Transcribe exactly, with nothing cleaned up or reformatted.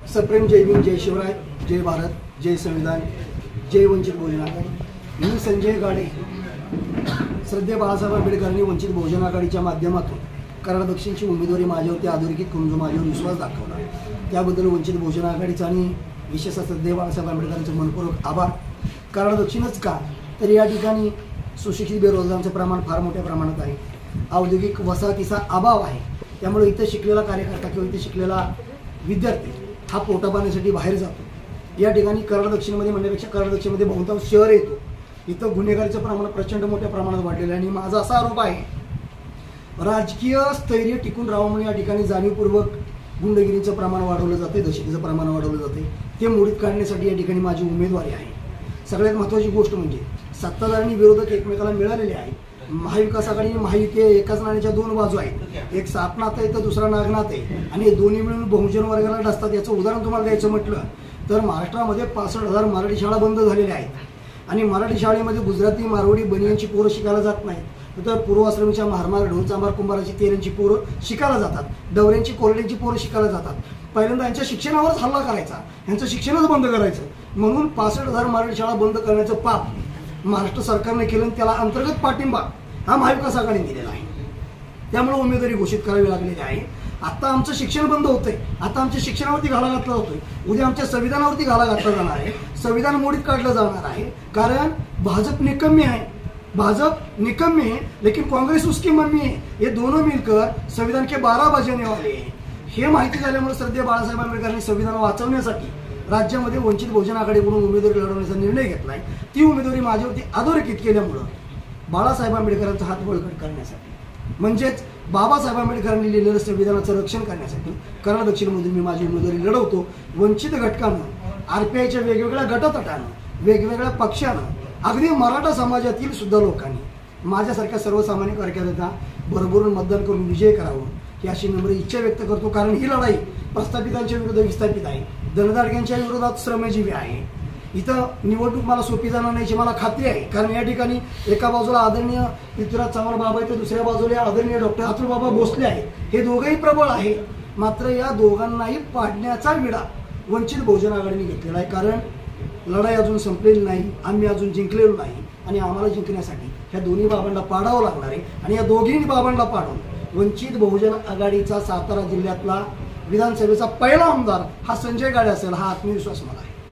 सप्रेम जय भीम, जय शिवराय, जय भारत, जय संविधान, जय वंचित बहुजन आघाडी। मी संजय गाडे, श्रद्धेय बाळासाहेब आंबेडकरांनी वंचित बहुजन आघाडीच्या माध्यमातून कराड दक्षिणची उमेदवारी माझ्यावरती अधोरेखित करून जो माझ्यावर विश्वास दाखवला त्याबद्दल वंचित बहुजन आघाडीचा आणि विशेषतः श्रद्धेय बाळासाहेब आंबेडकरांचे मनपूर्वक आभार। कराड दक्षिणच का तर या ठिकाणी सुशिक्षित बेरोजगारांचं प्रमाण फार मोठ्या प्रमाणात आहे, औद्योगिक वसाहतीचा अभाव आहे, त्यामुळे इथं शिकलेला कार्यकर्ता किंवा इथे शिकलेला विद्यार्थी हा पोटा पाण्यासाठी बाहेर जातो। या ठिकाणी कराड दक्षिणमध्ये म्हणण्यापेक्षा कराड दक्षिणमध्ये बहुतांश शहर येतो, इथं गुन्हेगारीचं प्रमाण प्रचंड मोठ्या प्रमाणात वाढलेलं आहे। आणि माझा असा आरोप आहे, राजकीय स्थैर्य टिकून राहावं म्हणून या ठिकाणी जाणीवपूर्वक गुंडगिरीचं प्रमाण वाढवलं जाते, दहशतीचं प्रमाण वाढवलं जाते, ते मोडीत काढण्यासाठी या ठिकाणी माझी उमेदवारी आहे। सगळ्यात महत्त्वाची गोष्ट म्हणजे सत्ताधारी आणि विरोधक एकमेकाला मिळालेले आहेत। महाविकास आघाडी आणि महायुती एकाच नाण्याच्या दोन बाजू आहेत, एक सापनाथ आहे तर दुसरा नागनाथ आहे, आणि दोन्ही मिळून बहुजन वर्गाला डसतात। याचं उदाहरण तुम्हाला द्यायचं म्हटलं तर महाराष्ट्रामध्ये पासष्ट हजार मराठी शाळा बंद झालेल्या आहेत आणि मराठी शाळेमध्ये गुजराती, मारवाडी, बनियांची पोरं शिकायला जात नाहीत, तर पूर्वाश्रमीच्या महारमार, ढोल, चांभार, कुंभाराची, तेऱ्यांची पोरं शिकायला जातात, डवऱ्यांची, कोरड्यांची पोरं शिकायला जातात। पहिल्यांदा यांच्या शिक्षणावरच हल्ला करायचा, यांचं शिक्षणच बंद करायचं, म्हणून पासष्ट हजार मराठी शाळा बंद करण्याचं पाप महाराष्ट्र सरकारने केलं, त्याला अंतर्गत पाठिंबा हा महाविकास आघाडीने दिलेला आहे, त्यामुळे उमेदवारी घोषित करावी लागलेली आहे। आता आमचं शिक्षण बंद होतंय, आता आमच्या शिक्षणावरती घाला घातला होतोय, उद्या आमच्या संविधानावरती घाला घातला जाणार आहे, संविधान मोडीत काढलं जाणार आहे, कारण भाजप निकम्मी आहे, भाजप निकम्मी है लेकिन कांग्रेस उसकी मम्मी है, ये दोनों मिलकर संविधान के बारह बजाने वाले हैं। हे माहिती झाल्यामुळे श्रद्धेय बाळासाहेब आंबेडकरांनी संविधान वाचवण्यासाठी राज्यामध्ये वंचित बहुजन आघाडीकडून उमेदवारी लढवण्याचा निर्णय घेतलाय। ती उमेदवारी माझ्यावरती अधोरेखित केल्यामुळं बाळासाहेब आंबेडकरांचा हात बळकट करण्यासाठी, म्हणजेच बाबासाहेब आंबेडकरांनी लिहिलेलं संविधानाचं रक्षण करण्यासाठी कराड दक्षिणमधून मी माझी उमेदवारी लढवतो। वंचित घटकानं, आरपीआयच्या वेगवेगळ्या गटतटानं, वेगवेगळ्या पक्षानं, अगदी मराठा समाजातील सुद्धा लोकांनी माझ्यासारख्या सर्वसामान्य कार्यकर्त्यांना भरभरून मतदान करून विजय करावं ही अशी नम्र इच्छा व्यक्त करतो। कारण ही लढाई प्रस्थापितांच्या विरुद्ध विस्थापित आहे, दणदाडक्यांच्या विरोधात श्रमजीवी आहे। इथं निवडणूक मला सोपी जाणार नाही याची मला खात्री आहे, कारण या ठिकाणी एका बाजूला आदरणीय पृथ्वीराज चव्हाण बाबा आहेत, दुसऱ्या बाजूला आदरणीय डॉक्टर अतुल बाबा भोसले आहेत। हे दोघंही प्रबळ आहे, मात्र या दोघांनाही पाडण्याचा विडा वंचित बहुजन आघाडीने घेतलेला आहे, कारण लढाई अजून संपलेली नाही, आम्ही अजून जिंकलेलो नाही, आणि आम्हाला जिंकण्यासाठी ह्या दोन्ही बाबांना पाडावं लागणार आहे। आणि या दोघींनी बाबांना पाडून वंचित बहुजन आघाडीचा सातारा जिल्ह्यातला विधानसभेचा पहिला आमदार हा संजय गाडे असेल, हा आत्मविश्वास मला आहे।